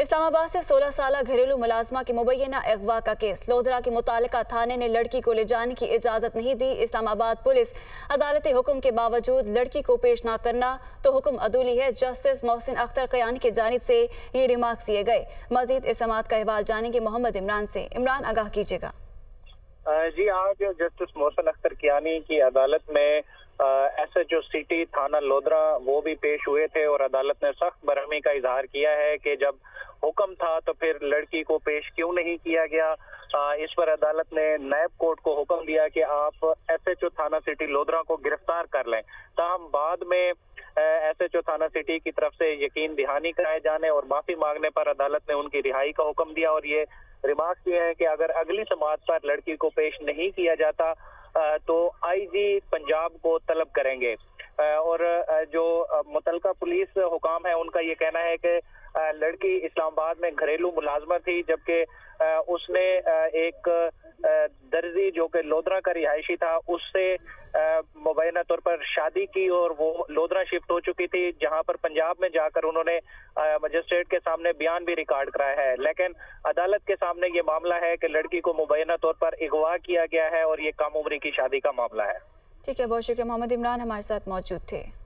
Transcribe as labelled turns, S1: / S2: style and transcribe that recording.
S1: इस्लामाबाद से 16 साल घरेलू मुलाजमा की मुबैना अगवा का केस। लोधरा के मुतालिका थाने ने लड़की को ले जाने की इजाज़त नहीं दी। इस्लामाबाद पुलिस अदालती हुक्म के बावजूद लड़की को पेश न करना तो हुक्म अदूली है। जस्टिस मोहसिन अख्तर कयानी की जानिब से ये रिमार्क्स दिए गए। मजीद इस समात का अहवाल जानेंगे मोहम्मद इमरान से। इमरान, आगाह कीजिएगा।
S2: जी, आज जस्टिस मोहसिन अख्तर कयानी की अदालत में SHO सिटी थाना लोधरा वो भी पेश हुए थे और अदालत ने सख्त बरहमी का इजहार किया है कि जब हुक्म था तो फिर लड़की को पेश क्यों नहीं किया गया। इस पर अदालत ने नायब कोर्ट को हुक्म दिया कि आप SHO थाना सिटी लोधरा को गिरफ्तार कर लें। ताहम बाद में SHO थाना सिटी की तरफ से यकीन दहानी कराए जाने और माफी मांगने पर अदालत ने उनकी रिहाई का हुक्म दिया और ये रिमार्क किए हैं कि अगर अगली समात पर लड़की को पेश नहीं किया जाता तो IG पंजाब को तलब करेंगे। और जो मुतलका पुलिस हुकाम है उनका ये कहना है कि लड़की इस्लामाबाद में घरेलू मुलाजमा थी, जबकि उसने एक दर्जी जो कि लोधरा का रिहायशी था उससे मुबैना तौर पर शादी की और वो लोधरा शिफ्ट हो चुकी थी, जहां पर पंजाब में जाकर उन्होंने मजिस्ट्रेट के सामने बयान भी रिकॉर्ड कराया है। लेकिन अदालत के सामने ये मामला है कि लड़की को मुबैना तौर पर अगवा किया गया है और ये कम उम्री की शादी का मामला है।
S1: ठीक है, बहुत शुक्रिया मोहम्मद इमरान हमारे साथ मौजूद थे।